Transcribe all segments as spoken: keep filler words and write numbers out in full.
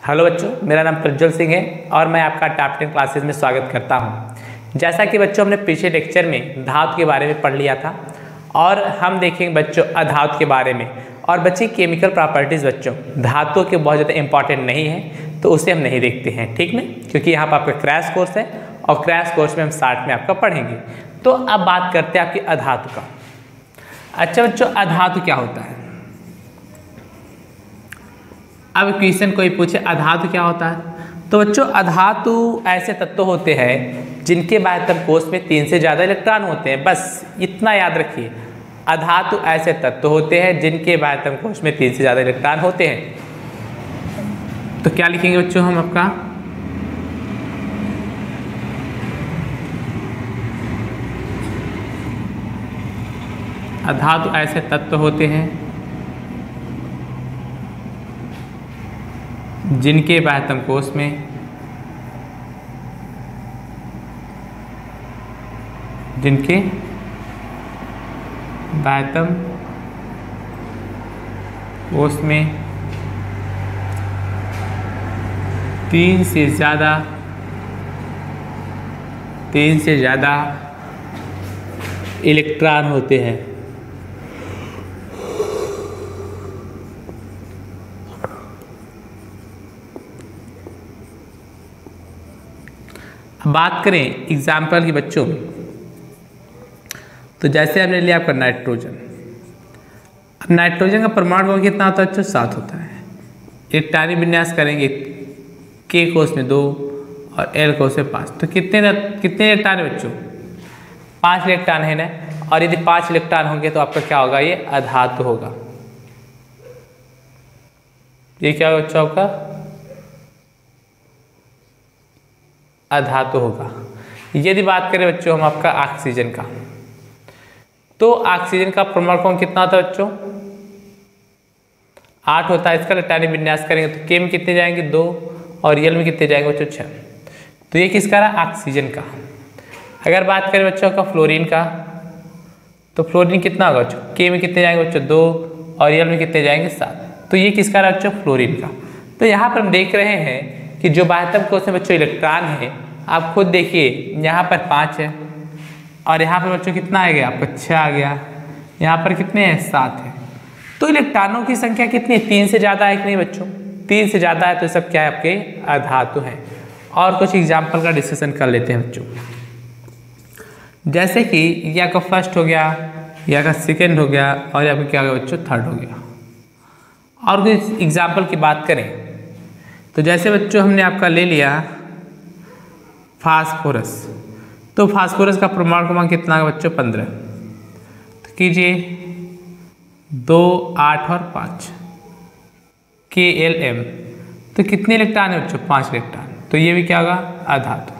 Hello बच्चों, मेरा नाम प्रज्वल सिंह है और मैं आपका टॉप टेन क्लासेस में स्वागत करता हूं। जैसा कि बच्चों हमने पिछले लेक्चर में धातु के बारे में पढ़ लिया था और हम देखेंगे बच्चों अधातु के बारे में। और बच्चे केमिकल प्रॉपर्टीज़ बच्चों धातुओं के बहुत ज़्यादा इंपॉर्टेंट नहीं है तो उसे हम नहीं देखते हैं, ठीक ना, क्योंकि यहाँ पर आपका क्रैश कोर्स है और क्रैश कोर्स में हम साठ में आपका पढ़ेंगे। तो अब बात करते हैं आपकी अधातु का। अच्छा बच्चों, अधातु क्या होता है? अब क्वेश्चन कोई पूछे अधातु क्या होता है, तो बच्चों अधातु ऐसे तत्व होते हैं जिनके बाह्यतम कोश में तीन से ज़्यादा इलेक्ट्रॉन होते हैं। बस इतना याद रखिए, अधातु ऐसे तत्व होते हैं जिनके बाह्यतम कोश में तीन से ज़्यादा इलेक्ट्रॉन होते हैं। तो क्या लिखेंगे बच्चों हम आपका? अधातु ऐसे तत्व होते हैं जिनके बाह्यतम कोश में जिनके बाह्यतम कोश में तीन से ज़्यादा तीन से ज़्यादा इलेक्ट्रॉन होते हैं। बात करें एग्जाम्पल की बच्चों, तो जैसे हमने लिया आपका नाइट्रोजन। नाइट्रोजन का परमाणु क्रमांक कितना होता है बच्चों? सात होता है। इलेक्ट्रॉनिक विन्यास करेंगे के कोश में दो और एल कोश में पाँच, तो कितने कितने इलेक्ट्रॉन है बच्चों? पाँच इलेक्ट्रॉन है ना। और यदि पाँच इलेक्ट्रॉन होंगे तो आपका क्या होगा? ये अधातु होगा। ये क्या होगा बच्चों? आपका अधातु होगा। यदि बात करें बच्चों हम आपका ऑक्सीजन का, तो ऑक्सीजन का परमाणु क्रमांक कितना होता है बच्चों? आठ होता है। इसका इलेक्ट्रॉनिक विन्यास करेंगे तो के में कितने जाएंगे? दो और एल में कितने जाएंगे बच्चों? छः। तो ये किसका रहा? ऑक्सीजन का। अगर बात करें बच्चों का फ्लोरीन का, तो फ्लोरीन कितना होगा बच्चों? के में कितने जाएंगे बच्चों? दो और एल में कितने जाएंगे? सात। तो ये किसका रहा बच्चों? फ्लोरीन का। तो यहाँ पर हम देख रहे हैं कि जो बाह्यतम कोश में बच्चों इलेक्ट्रॉन है, आप खुद देखिए, यहाँ पर पाँच है और यहाँ पर बच्चों कितना आ गया? आपका छः आ गया। यहाँ पर कितने हैं? सात है। तो इलेक्ट्रॉनों की संख्या कितनी है? तीन से ज़्यादा है कि नहीं बच्चों? तीन से ज़्यादा है तो सब क्या है? आपके अधातु हैं। और कुछ एग्जाम्पल का डिस्कशन कर लेते हैं बच्चों। जैसे कि या का फर्स्ट हो गया, या का सेकेंड हो गया और या का क्या हो गया बच्चों? थर्ड हो गया। और कुछ एग्जाम्पल की बात करें तो जैसे बच्चों हमने आपका ले लिया फास्फोरस, तो फास्फोरस का परमाणु क्रमांक कितना है बच्चों? पंद्रह। तो कीजिए दो, आठ और पाँच, के एल एम, तो कितने इलेक्ट्रॉन है बच्चों? पाँच इलेक्ट्रॉन। तो ये भी क्या होगा? अधातु।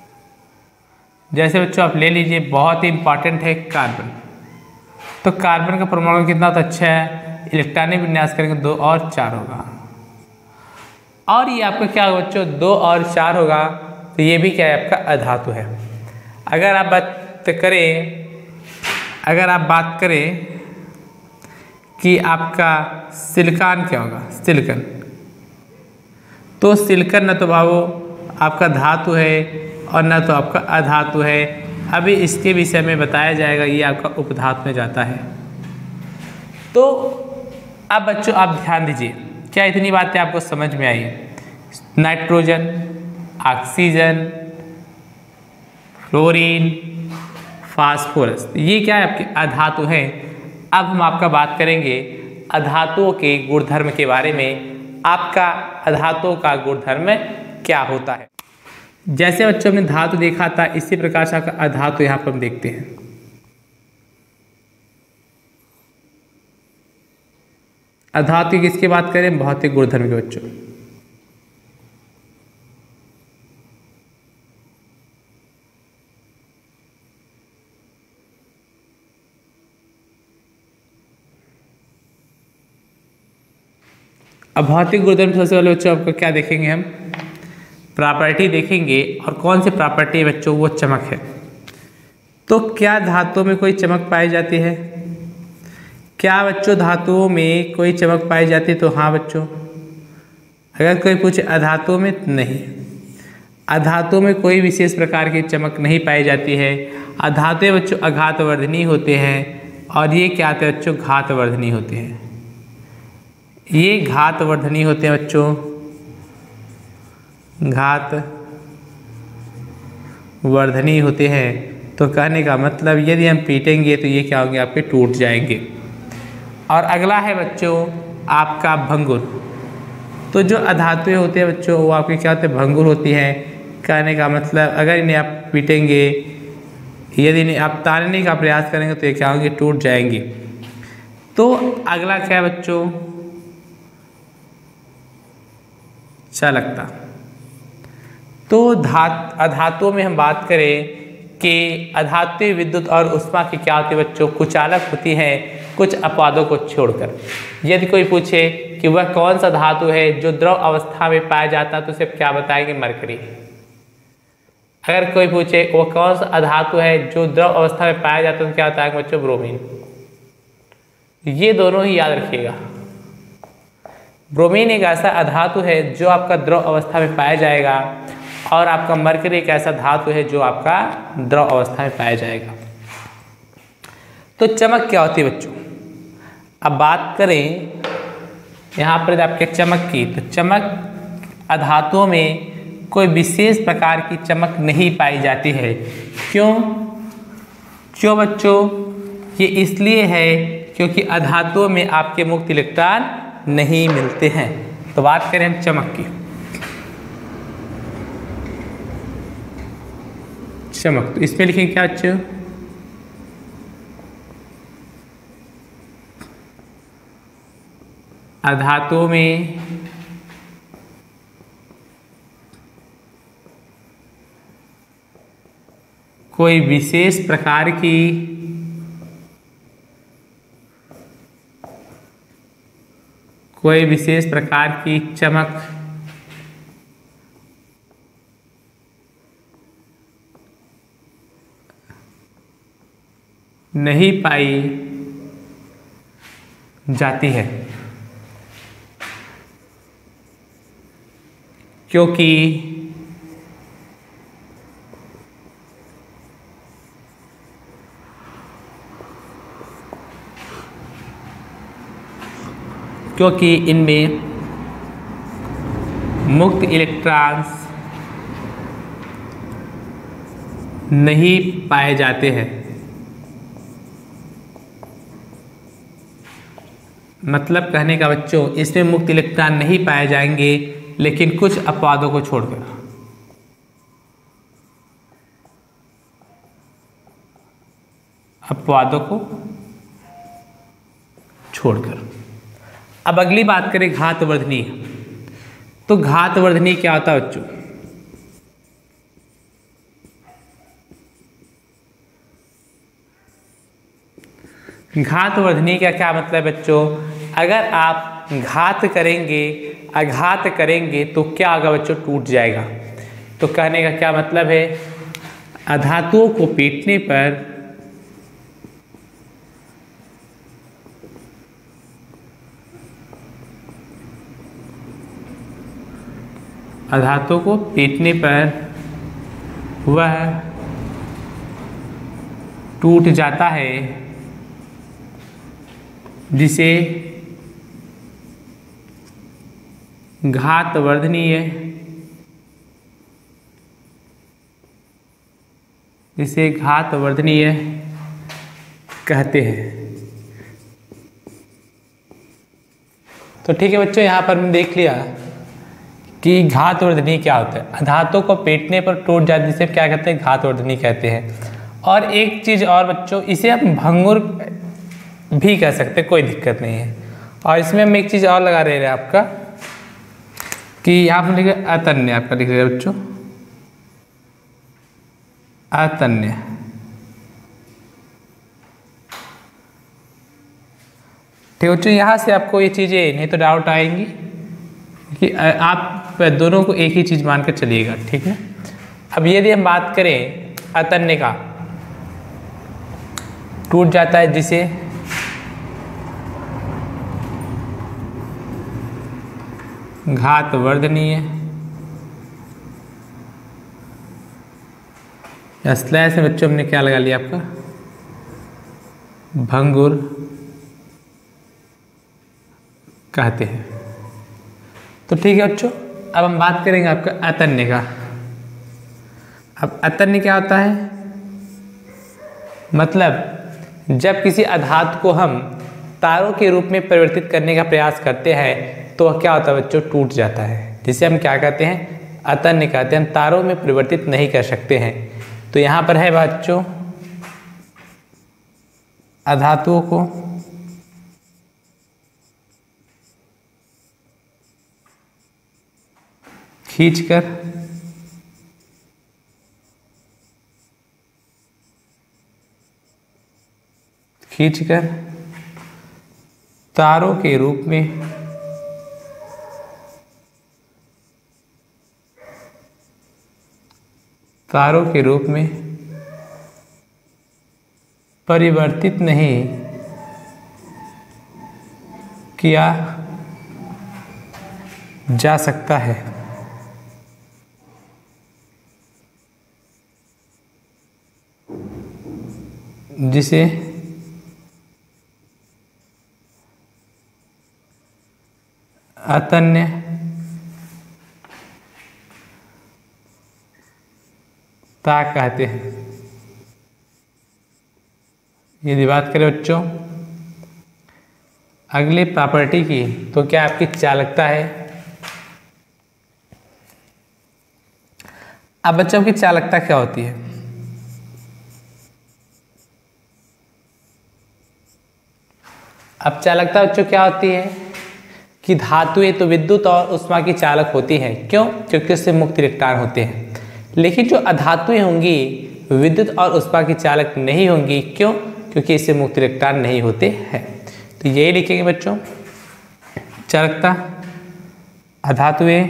जैसे बच्चों आप ले लीजिए, बहुत ही इंपॉर्टेंट है कार्बन। तो कार्बन का परमाणु कितना होता है? छः है। इलेक्ट्रॉनिक विन्यास करेंगे दो और चार होगा। और ये आपका क्या होगा बच्चों? दो और चार होगा। तो ये भी क्या है? आपका अधातु है। अगर आप बात करें अगर आप बात करें कि आपका सिलिकॉन क्या होगा? सिलिकॉन, तो सिलिकॉन न तो बाबू आपका धातु है और न तो आपका अधातु है। अभी इसके विषय में बताया जाएगा, ये आपका उपधातु में जाता है। तो अब बच्चों आप ध्यान दीजिए, क्या इतनी बातें आपको समझ में आई? नाइट्रोजन, ऑक्सीजन, फ्लोरीन, फास्फोरस, ये क्या है? आपके अधातु हैं। अब हम आपका बात करेंगे अधातुओं के गुणधर्म के बारे में। आपका अधातुओं का गुणधर्म क्या होता है? जैसे बच्चों हमने धातु देखा था, इसी प्रकार से आपका अधातु यहाँ पर हम देखते हैं। अधातु किसकी बात करें? भौतिक गुणधर्म के बच्चों। अब भौतिक गुणधर्म सबसे पहले बच्चों आपको क्या देखेंगे? हम प्रॉपर्टी देखेंगे। और कौन सी प्रॉपर्टी है बच्चों? वो चमक है। तो क्या धातुओं में कोई चमक पाई जाती है? क्या बच्चों धातुओं में कोई चमक पाई जाती है? तो हाँ बच्चों, अगर कोई पूछे अधातुओं में, नहीं, अधातुओं में कोई विशेष प्रकार की चमक नहीं पाई जाती है। अधातुएं बच्चों अघातवर्धनीय होते हैं और ये क्या होते हैं बच्चों, घातवर्धनीय होते हैं। ये घातवर्धनीय होते हैं बच्चों, घात वर्धनीय होते हैं। तो कहने का मतलब यदि हम पीटेंगे तो ये क्या होंगे, आपके टूट जाएंगे। और अगला है बच्चों आपका भंगुर। तो जो अधातुएं होते हैं बच्चों वो आपके क्या होते हैं, भंगुर होती हैं। कहने का मतलब अगर इन्हें आप पीटेंगे, यदि इन्हें आप ताड़ने का प्रयास करेंगे तो ये क्या होंगे, टूट जाएंगे। तो अगला क्या है बच्चों, चालकता। तो धात अधातुओं में हम बात करें कि अधातुएं विद्युत और उष्मा की क्या होती है बच्चों, कुचालक होती हैं कुछ अपवादों को छोड़कर। यदि कोई पूछे कि वह कौन सा धातु है जो द्रव अवस्था में पाया जाता है तो उसे क्या बताएंगे, मरकरी। अगर कोई पूछे वो कौन सा अधातु है जो द्रव अवस्था में पाया जाता है तो क्या बताएंगे बच्चों, ब्रोमीन। ये दोनों ही याद रखिएगा। ब्रोमीन एक ऐसा अधातु है जो आपका द्रव अवस्था में पाया जाएगा और आपका मरकरी एक ऐसा धातु है जो आपका द्रव अवस्था में पाया जाएगा। तो चमक क्या होती है बच्चों, अब बात करें यहाँ पर आपके चमक की। तो चमक अधातुओं में कोई विशेष प्रकार की चमक नहीं पाई जाती है। क्यों क्यों बच्चों, ये इसलिए है क्योंकि अधातुओं में आपके मुक्त इलेक्ट्रॉन नहीं मिलते हैं। तो बात करें हम चमक की। चमक, तो इसमें लिखेंगे क्या बच्चों, अधातुओं में कोई विशेष प्रकार की कोई विशेष प्रकार की चमक नहीं पाई जाती है क्योंकि क्योंकि इनमें मुक्त इलेक्ट्रॉन्स नहीं पाए जाते हैं। मतलब कहने का बच्चों, इसमें मुक्त इलेक्ट्रॉन नहीं पाए जाएंगे लेकिन कुछ अपवादों को छोड़कर। अपवादों को छोड़कर। अब अगली बात करें घातवर्धनीय। तो घातवर्धनीय क्या होता है बच्चों, घातवर्धनीय का क्या मतलब बच्चों, अगर आप घात करेंगे आघात करेंगे तो क्या होगा बच्चों, टूट जाएगा। तो कहने का क्या मतलब है, अधातुओं को पीटने पर अधातुओं को पीटने पर वह टूट जाता है, जिसे घातवर्धनीय जिसे घातवर्धनीय कहते हैं। तो ठीक है बच्चों, यहाँ पर हमने देख लिया कि घातवर्धनीय क्या होता है। अधातुओं को पीटने पर टूट जाती है, जिसे क्या कहते हैं, घातवर्धनीय कहते हैं। और एक चीज़ और बच्चों, इसे हम भंगुर भी कह सकते हैं, कोई दिक्कत नहीं है। और इसमें हम एक चीज़ और लगा रहे हैं आपका कि यहाँ पर लिखे अतन्य, आपका लिख रहे हैं बच्चों अतन्य। ठीक है बच्चों, यहाँ से आपको ये चीज़ें नहीं तो डाउट आएंगी कि आप दोनों को एक ही चीज़ मानकर चलिएगा, ठीक है। अब यदि हम बात करें अतन्य का, टूट जाता है जिसे घात वर्धनीय या स्लैश में बच्चों हमने क्या लगा लिया आपका भंगुर कहते हैं। तो ठीक है बच्चों, अब हम बात करेंगे आपका अतन्य का। अब अतन्य क्या होता है, मतलब जब किसी अधातु को हम तारों के रूप में परिवर्तित करने का प्रयास करते हैं तो क्या होता है बच्चों, टूट जाता है, जिसे हम क्या कहते हैं, अतन्य कहते हैं। हम तारों में परिवर्तित नहीं कर सकते हैं। तो यहाँ पर है बच्चों अधातुओं को खींचकर खींचकर तारों के रूप में तारों के रूप में परिवर्तित नहीं किया जा सकता है। जिसे अतन्य ता कहते हैं। यदि बात करें बच्चों अगले प्रॉपर्टी की, तो क्या आपकी चालकता है। अब बच्चों की चालकता क्या होती है, अब चालकता बच्चों क्या होती है कि धातुएं तो विद्युत और ऊष्मा की चालक होती हैं। क्यों? क्योंकि उससे मुक्त इलेक्ट्रॉन होते हैं। लेकिन जो अधातुएं होंगी विद्युत और ऊष्मा की चालक नहीं होंगी। क्यों? क्योंकि इससे मुक्त इलेक्ट्रॉन नहीं होते हैं। तो यही लिखेंगे बच्चों, चालकता अधातुएं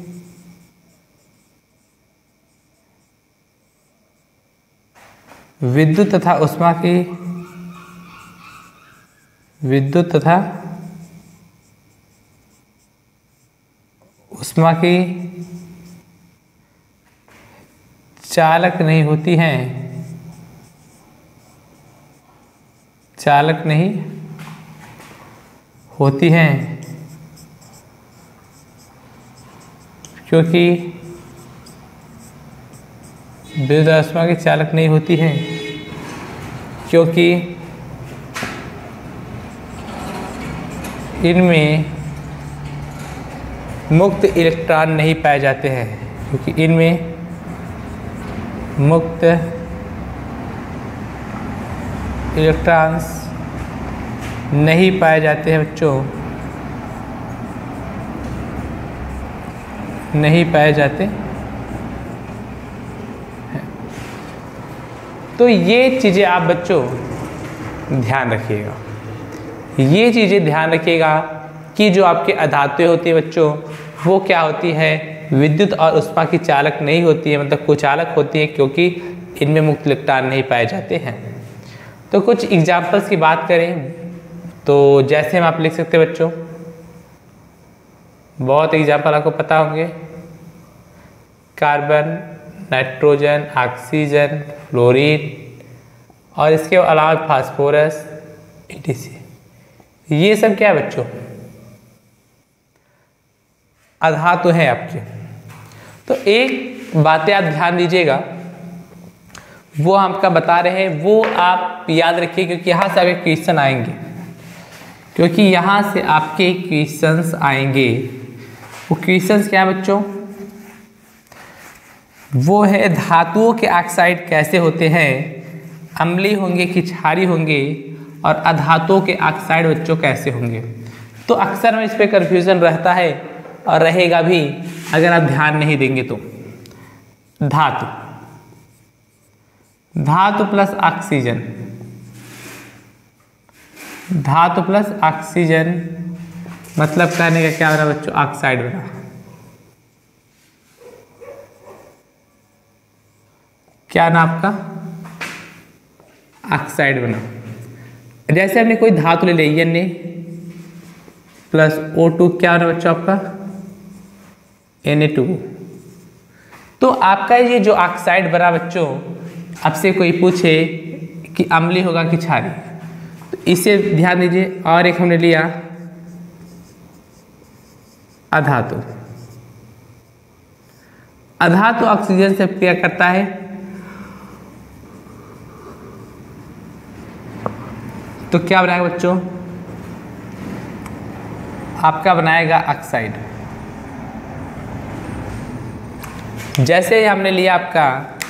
विद्युत तथा ऊष्मा की विद्युत तथा ऊष्मा की चालक नहीं होती हैं, चालक नहीं होती हैं क्योंकि विद्युत और ऊष्मा की चालक नहीं होती हैं क्योंकि इनमें मुक्त इलेक्ट्रॉन नहीं पाए जाते हैं क्योंकि इनमें मुक्त इलेक्ट्रॉन्स नहीं पाए जाते हैं बच्चों, नहीं पाए जाते हैं। तो ये चीज़ें आप बच्चों ध्यान रखिएगा, ये चीज़ें ध्यान रखिएगा कि जो आपके अधातुएं होती है बच्चों वो क्या होती है, विद्युत और ऊष्मा की चालक नहीं होती है, मतलब कुचालक होती है क्योंकि इनमें मुक्त इलेक्ट्रॉन नहीं पाए जाते हैं। तो कुछ एग्जाम्पल्स की बात करें तो जैसे हम आप लिख सकते हैं बच्चों, बहुत एग्जाम्पल आपको पता होंगे, कार्बन, नाइट्रोजन, ऑक्सीजन, फ्लोरीन और इसके अलावा फास्फोरस, ई टी सी। ये सब क्या है बच्चों, अधातु हैं आपके। तो एक बातें आप ध्यान दीजिएगा, वो हम आपका बता रहे हैं, वो आप याद रखिए क्योंकि यहाँ से आपके क्वेश्चन आएंगे, क्योंकि यहाँ से आपके क्वेश्चंस आएंगे। वो क्वेश्चंस क्या है बच्चों, वो है धातुओं के ऑक्साइड कैसे होते हैं, अम्लीय होंगे कि क्षारीय होंगे, और अधातुओं के ऑक्साइड बच्चों कैसे होंगे। तो अक्सर में इस पर कन्फ्यूज़न रहता है और रहेगा भी अगर आप ध्यान नहीं देंगे तो। धातु धातु प्लस ऑक्सीजन, धातु प्लस ऑक्सीजन मतलब कहने का क्या बना बच्चों, ऑक्साइड बना। क्या ना आपका ऑक्साइड बना। जैसे हमने कोई धातु ले ली N A plus O two, क्या बना बच्चों आपका एन ए टू। तो आपका ये जो ऑक्साइड बना बच्चों, आपसे कोई पूछे कि अम्लीय होगा कि क्षारीय, तो इसे ध्यान दीजिए। और एक हमने लिया अधातु। अधातु ऑक्सीजन से क्रिया करता है, तो क्या बनाएगा बच्चों, आपका बनाएगा ऑक्साइड। जैसे ही हमने लिया आपका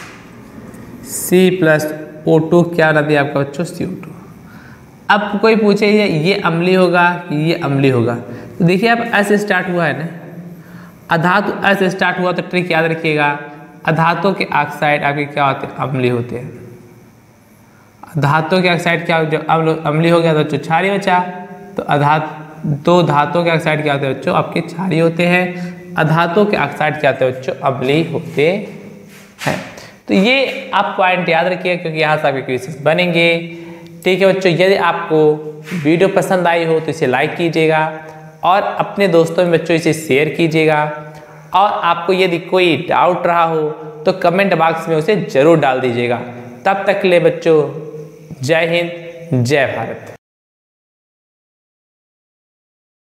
C प्लस ओ टू, क्या बना दिया आपका बच्चों सी ओ टू। अब कोई पूछे ये ये अम्लीय होगा ये अम्लीय होगा, तो देखिए अब S स्टार्ट हुआ है ना, अधातु S स्टार्ट हुआ, तो ट्रिक याद रखिएगा, अधातु के ऑक्साइड आपके क्या होते हैं, अम्लीय होते हैं। धातु के ऑक्साइड क्या, जब अम्लीय हो गया तो बच्चों क्षारीय बचा, तो अधातु दो धातु के ऑक्साइड क्या होते हैं बच्चों, आपके क्षारीय होते हैं। अधातु के ऑक्साइड क्या होते हैं बच्चों, अम्लीय होते हैं। तो ये आप पॉइंट याद रखिए, क्योंकि यहाँ से आपके क्वेश्चंस बनेंगे। ठीक है बच्चों, यदि आपको वीडियो पसंद आई हो तो इसे लाइक कीजिएगा और अपने दोस्तों में बच्चों इसे शेयर कीजिएगा। और आपको यदि कोई डाउट रहा हो तो कमेंट बॉक्स में उसे जरूर डाल दीजिएगा। तब तक के लिए बच्चों जय हिंद, जय भारत।